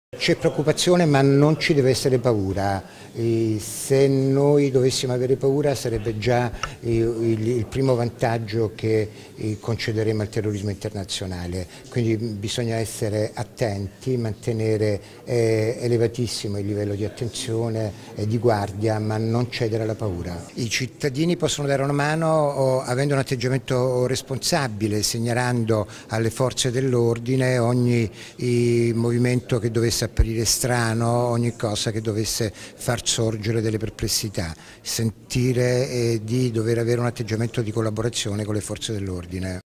C'è preoccupazione ma non ci deve essere paura. Se noi dovessimo avere paura sarebbe già il primo vantaggio che concederemo al terrorismo internazionale, quindi bisogna essere attenti, mantenere elevatissimo il livello di attenzione e di guardia, ma non cedere alla paura. I cittadini possono dare una mano avendo un atteggiamento responsabile, segnalando alle forze dell'ordine ogni movimento che dovesse apparire strano, ogni cosa che dovesse far sorgere delle perplessità, sentire di dover avere un atteggiamento di collaborazione con le forze dell'ordine.